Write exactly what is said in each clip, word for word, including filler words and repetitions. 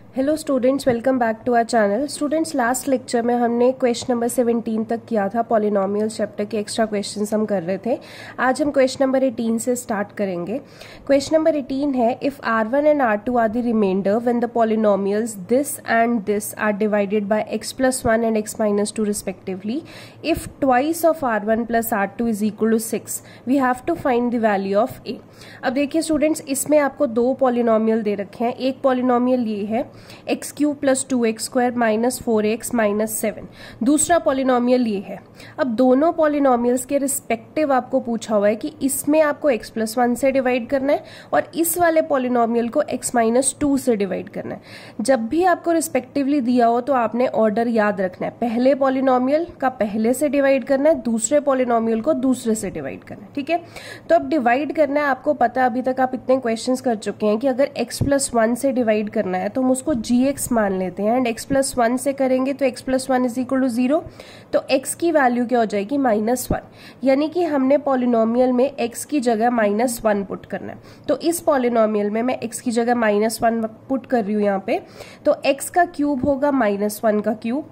Hello students, welcome back to our channel. Students, last lecture में हमने question number seventeen तक किया था। पॉलिनोमियल चैप्टर के एक्स्ट्रा क्वेश्चंस हम कर रहे थे। आज हम क्वेश्चन नंबर एटीन से स्टार्ट करेंगे। क्वेश्चन नंबर एटीन है, if R one and R two are the reminder when the polynomials this and this are divided by X plus one and X minus two respectively, if twice of R one plus R two is equal to six, we have to find the value of A. अब देखिए students, इसमें आपको दो polynomial दे रखे हैं। एक polynomial ये है X cube plus two X square minus four X minus seven. दूसरा पॉलिनोमियल ये है। अब दोनों पॉलिनोमियल्स के रिस्पेक्टिव आपको पूछा हुआ है कि इसमें आपको x प्लस वन से डिवाइड करना है और इस वाले पॉलिनोमियल को x माइनस टू से डिवाइड करना है। जब भी आपको रिस्पेक्टिवली दिया हो तो आपने ऑर्डर याद रखना है। पहले पॉलिनोमियल का पहले से डिवाइड करना है, दूसरे पॉलिनोमियल को दूसरे से डिवाइड करना है। ठीक है, तो अब डिवाइड करना है। आपको पता है, अभी तक आप इतने क्वेश्चंस कर चुके हैं कि अगर x प्लस वन से डिवाइड करना है तो हम उसको जी एक्स मान लेते हैं, एंड x प्लस वन से करेंगे तो x plus one is equal to zero. तो x की वैल्यू क्या हो जाएगी? Minus one. यानी कि हमने पॉलिनोमियल में x की जगह माइनस वन पुट करना है। तो इस पॉलिनोमियल में मैं x की जगह माइनस वन पुट कर रही हूं यहाँ पे। तो x का क्यूब होगा माइनस वन का cube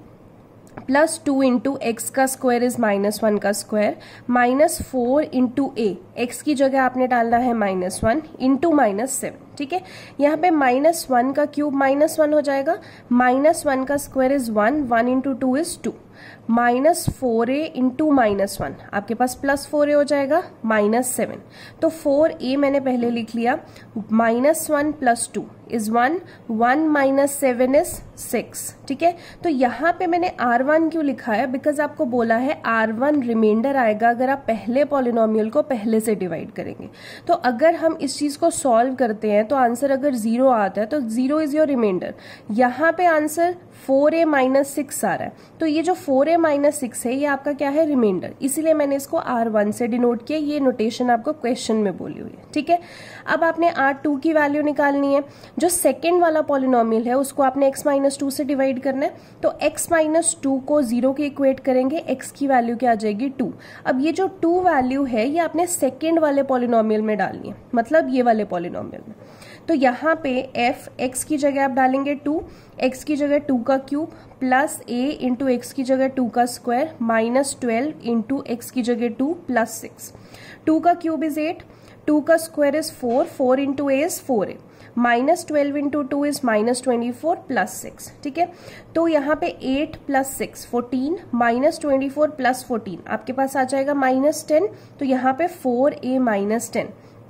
plus two into X का स्क्वायर इज माइनस वन का square minus four into A, X की जगह आपने डालना है minus one into minus seven. ठीक है, यहाँ पे माइनस वन का क्यूब माइनस वन हो जाएगा, माइनस वन का square is one, one into two is two, minus four A into minus one, आपके पास प्लस फोर ए हो जाएगा माइनस सेवन। तो फोर ए मैंने पहले लिख लिया, minus one plus two is one, one minus seven is six. ठीक है, तो यहाँ पे मैंने आर वन क्यों लिखा है? बिकॉज आपको बोला है आर वन रिमाइंडर आएगा अगर आप पहले पॉलिनोमियल को पहले से डिवाइड करेंगे। तो अगर हम इस चीज को सॉल्व करते हैं तो आंसर अगर जीरो आता है तो जीरो इज योर रिमाइंडर। यहाँ पे आंसर फोर ए माइनस सिक्स आ रहा है, तो ये जो फोर ए माइनस सिक्स है ये आपका क्या है? रिमाइंडर। इसीलिए मैंने इसको आर वन से डिनोट किया। ये नोटेशन आपको क्वेश्चन में बोली हुई है। ठीक है, अब आपने आर टू की वैल्यू निकालनी है। जो सेकेंड वाला पॉलिनोमियल है उसको आपने x माइनस टू से डिवाइड करना है। तो x माइनस टू को जीरो के इक्वेट करेंगे, x की वैल्यू क्या आ जाएगी? टू। अब ये जो टू वैल्यू है ये आपने सेकेंड वाले पॉलिनोमियल में डालनी है, मतलब ये वाले पॉलिनोमियल में। तो यहाँ पे f x की जगह आप डालेंगे टू, x की जगह टू का cube plus a into x की जगह टू का square minus twelve into x की जगह टू प्लस सिक्स। टू का क्यूब इज एट, टू का square is four, four into a is four A, minus twelve into two is minus twenty four plus six. ठीक है, तो यहाँ पे eight plus six fourteen, minus twenty four plus fourteen आपके पास आ जाएगा minus ten. तो यहाँ पे फोर ए माइनस टेन।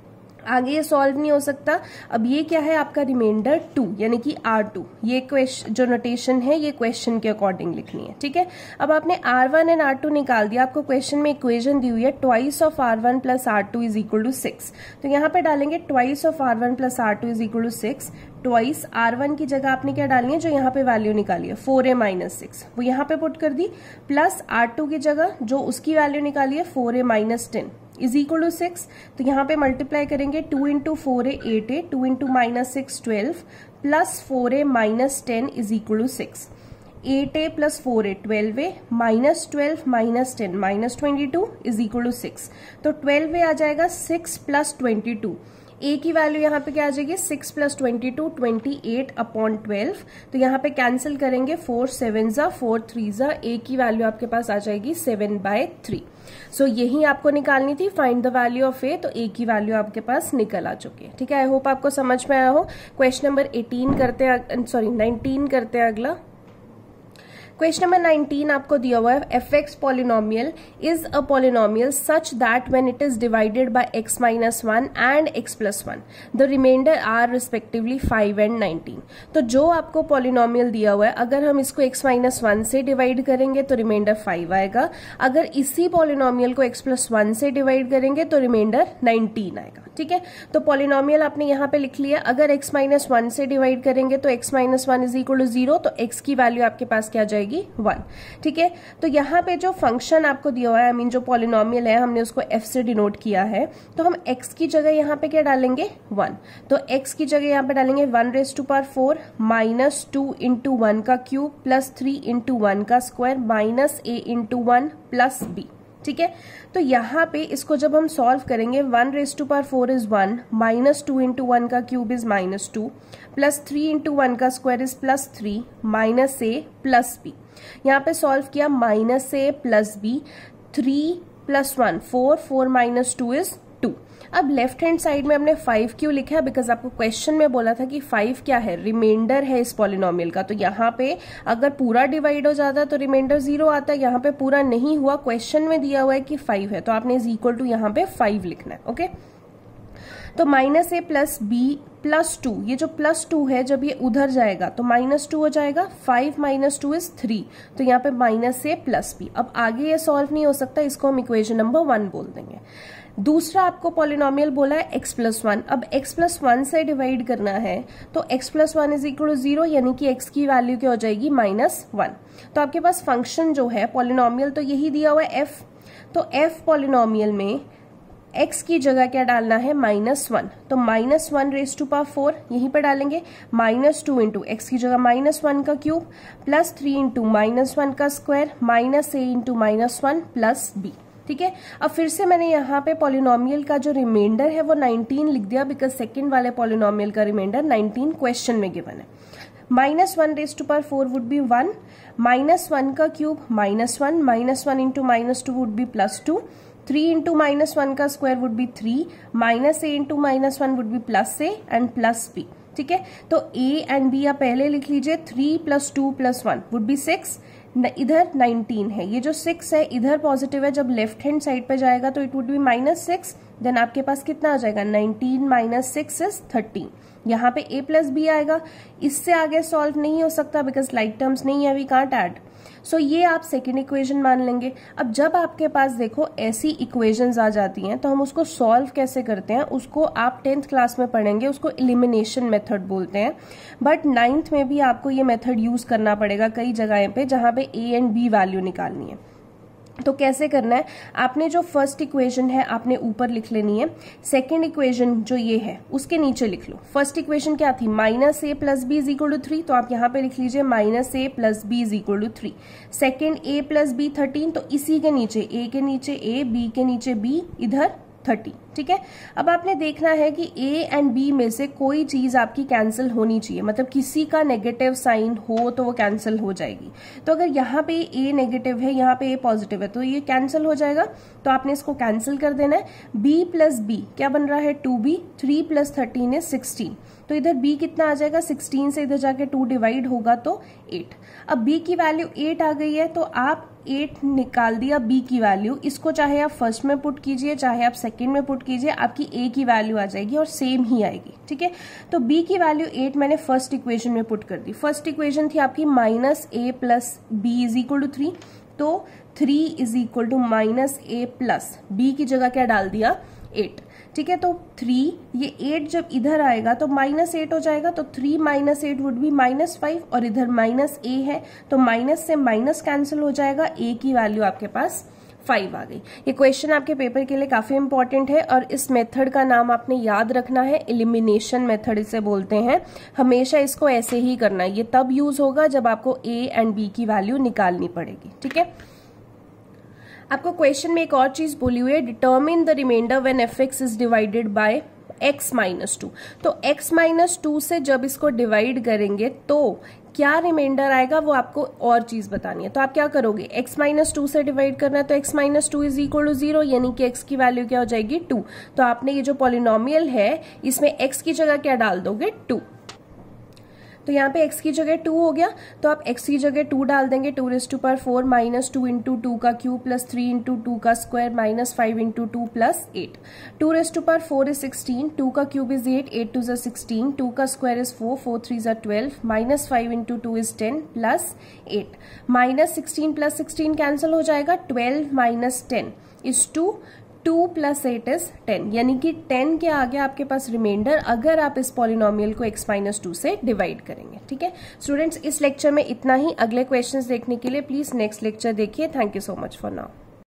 आगे ये सॉल्व नहीं हो सकता। अब ये क्या है? आपका रिमाइंडर टू, यानी कि आर टू। ये क्वेश्चन जो नोटेशन है ये क्वेश्चन के अकॉर्डिंग लिखनी है। ठीक है, अब आपने R one and R two निकाल दिया। आपको क्वेश्चन में इक्वेशन दी हुई है twice of R one plus R two is equal to six. तो यहाँ पे डालेंगे twice of R one plus R two is equal to six. Twice R one की जगह आपने क्या डालनी है? जो यहाँ पे वैल्यू निकाली है फोर ए माइनस सिक्स, वो यहाँ पे पुट कर दी, प्लस आर टू की जगह जो उसकी वैल्यू निकाली है four A minus ten is equal to six. तो यहाँ पे मल्टीप्लाई करेंगे, two into four A eight A, two into minus six twelve, plus four A minus ten is equal to six. Eight A plus four A twelve A, minus twelve minus ten minus twenty two is equal to six. तो twelve A आ जाएगा six plus twenty two. A की वैल्यू यहाँ पे क्या आ जाएगी? Six plus twenty two, twenty eight upon twelve. तो यहाँ पे कैंसिल करेंगे, फोर सेवन जा, फोर थ्री जा, ए की वैल्यू आपके पास आ जाएगी सेवन बाय थ्री। सो यही आपको निकालनी थी, find the value of A. तो ए की वैल्यू आपके पास निकल आ चुकी है। ठीक है, आई होप आपको समझ में आया हो। क्वेश्चन नंबर एटीन करते हैं, सॉरी नाइनटीन करते हैं अगला। क्वेश्चन नंबर नाइनटीन आपको दिया हुआ है, F X polynomial is a polynomial such that when it is divided by X minus one and X plus one the reminder are respectively five and nineteen. तो जो आपको पॉलिनोमियल दिया हुआ है, अगर हम इसको एक्स माइनस वन से डिवाइड करेंगे तो रिमाइंडर फाइव आएगा। अगर इसी पॉलिनोमियल को एक्स प्लस वन से डिवाइड करेंगे तो रिमाइंडर नाइनटीन आएगा। ठीक है, तो पॉलिनोमियल आपने यहाँ पे लिख लिया। अगर x माइनस वन से डिवाइड करेंगे तो x minus one is equal to zero, तो x की वैल्यू आपके पास क्या जाएगी? वन। ठीक है, तो यहाँ पे जो फंक्शन आपको दिया हुआ है, आई मीन जो पॉलिनोमियल है, हमने उसको f से डिनोट किया है। तो हम x की जगह यहाँ पे क्या डालेंगे? वन। तो x की जगह यहाँ पे डालेंगे one raise to power four minus two into one का cube plus three into one का square minus a into one plus b. ठीक है। तो यहाँ पे इसको जब हम सॉल्व करेंगे, one raise to power four is one, minus two into one का cube is minus two, plus three into one का square is plus three, minus a plus b. यहाँ पे सॉल्व किया, minus a plus b, three plus one four, four minus two is two. अब left hand side में हमने five क्यों लिखा है, बिकॉज आपको क्वेश्चन में बोला था कि फाइव क्या है, रिमाइंडर है इस पॉलिनोमियल का। तो यहाँ पे अगर पूरा डिवाइड हो जाता तो रिमाइंडर जीरो आता है, यहाँ पे पूरा नहीं हुआ, क्वेश्चन में दिया हुआ है कि फाइव है, तो आपने इज इक्वल टू यहाँ पे फाइव लिखना है। ओके, तो minus a plus b plus two, ये जो प्लस टू है जब ये उधर जाएगा तो माइनस टू हो जाएगा, five minus two is three, तो यहाँ पे माइनस ए प्लस बी। अब आगे ये सॉल्व नहीं हो सकता, इसको हम इक्वेशन नंबर वन बोल देंगे। दूसरा आपको पॉलिनोमियल बोला है x प्लस वन। अब x प्लस वन से डिवाइड करना है तो x plus one is equal to zero, यानी कि x की वैल्यू क्या हो जाएगी, माइनस वन। तो आपके पास फंक्शन जो है पॉलिनोमियल तो यही दिया हुआ है f, तो f पॉलिनोमियल में x की जगह क्या डालना है, माइनस वन। तो minus one raise to power four यहीं पर डालेंगे, माइनस टू इंटू एक्स की जगह माइनस वन का cube, plus three into minus one का square, minus a into minus one plus b. ठीक है, अब फिर से मैंने यहाँ पे पॉलिनोमियल का जो रिमाइंडर है वो नाइनटीन लिख दिया, बिकॉज सेकंड वाले पॉलिनोमियल का रिमाइंडर नाइनटीन क्वेश्चन में गिवन है। Minus one raise to power four would be one, minus one का cube minus one, minus one into minus two would be plus two, three into minus one का square would be three, minus a into minus one would be plus a and plus b. ठीक है, तो ए and B आप पहले लिख लीजिए, three plus two plus one would be six, इधर nineteen है, ये जो सिक्स है इधर पॉजिटिव है, जब लेफ्ट हैंड साइड पे जाएगा तो it would be minus six, then आपके पास कितना आ जाएगा, nineteen minus six is thirteen. यहाँ पे a प्लस बी आएगा, इससे आगे सॉल्व नहीं हो सकता बिकॉज लाइक टर्म्स नहीं है, वी कांट ऐड, सो ये आप सेकेंड इक्वेशन मान लेंगे। अब जब आपके पास देखो ऐसी इक्वेशंस आ जाती हैं तो हम उसको सॉल्व कैसे करते हैं, उसको आप टेंथ क्लास में पढ़ेंगे, उसको एलिमिनेशन मेथड बोलते हैं। बट नाइन्थ में भी आपको ये मेथड यूज करना पड़ेगा कई जगह पे जहां पे ए एंड बी वैल्यू निकालनी है। तो कैसे करना है, आपने जो फर्स्ट इक्वेशन है आपने ऊपर लिख लेनी है, सेकेंड इक्वेशन जो ये है उसके नीचे लिख लो। फर्स्ट इक्वेशन क्या थी, minus a plus b is equal to three, तो आप यहाँ पे लिख लीजिए minus a plus b is equal to three. Second a plus b thirteen, तो इसी के नीचे ए के नीचे ए, बी के नीचे बी, इधर थर्टी। ठीक है, अब आपने देखना है कि ए एंड बी में से कोई चीज आपकी कैंसिल होनी चाहिए, मतलब किसी का नेगेटिव साइन हो तो वो कैंसिल हो जाएगी। तो अगर यहाँ पे ए नेगेटिव है, यहाँ पे ए पॉजिटिव है, तो ये कैंसिल हो जाएगा, तो आपने इसको कैंसिल कर देना है। बी प्लस बी क्या बन रहा है, two b, three plus thirteen है सिक्सटीन, तो इधर b कितना आ जाएगा, सिक्सटीन से इधर जाके टू डिवाइड होगा तो एट। अब b की वैल्यू एट आ गई है, तो आप एट निकाल दिया b की वैल्यू, इसको चाहे आप फर्स्ट में पुट कीजिए चाहे आप सेकंड में पुट कीजिए, आपकी a की वैल्यू आ जाएगी और सेम ही आएगी। ठीक है, तो b की वैल्यू एट मैंने फर्स्ट इक्वेशन में पुट कर दी। फर्स्ट इक्वेशन थी आपकी minus a plus b is equal to three, तो three is equal to minus a plus b की जगह क्या डाल दिया, एट। ठीक है, तो थ्री, ये एट जब इधर आएगा तो माइनस एट हो जाएगा, तो three minus eight would be minus five, और इधर माइनस ए है तो माइनस से माइनस कैंसिल हो जाएगा, ए की वैल्यू आपके पास फाइव आ गई। ये क्वेश्चन आपके पेपर के लिए काफी इंपॉर्टेंट है और इस मेथड का नाम आपने याद रखना है, एलिमिनेशन मेथड इसे बोलते हैं। हमेशा इसको ऐसे ही करना है, ये तब यूज होगा जब आपको ए एंड बी की वैल्यू निकालनी पड़ेगी। ठीक है, आपको क्वेश्चन में एक और चीज बोली हुई है, determine the reminder when f x is divided by x minus two. तो x माइनस टू से जब इसको डिवाइड करेंगे तो क्या रिमाइंडर आएगा वो आपको और चीज बतानी है। तो आप क्या करोगे, x माइनस टू से डिवाइड करना है तो x minus two is equal to zero, यानी कि x की वैल्यू क्या हो जाएगी, टू। तो आपने ये जो पॉलिनोमियल है इसमें x की जगह क्या डाल दोगे, टू। तो यहाँ पे x की जगह टू हो गया, तो आप x की जगह टू डाल देंगे, two raise to power four minus two into two का cube plus three into two का square minus five into two plus eight. Two raise to power four is sixteen, two का cube is eight, eight two ज sixteen, two का square is four, four three ज twelve, minus five into two is ten plus eight. Minus sixteen plus sixteen cancel हो जाएगा, twelve minus ten is two, two plus eight is ten, यानी कि ten के आगे आपके पास reminder अगर आप इस पॉलिनोमियल को x माइनस टू से डिवाइड करेंगे। ठीक है स्टूडेंट्स, इस लेक्चर में इतना ही। अगले क्वेश्चंस देखने के लिए प्लीज नेक्स्ट लेक्चर देखिए। Thank you so much for now.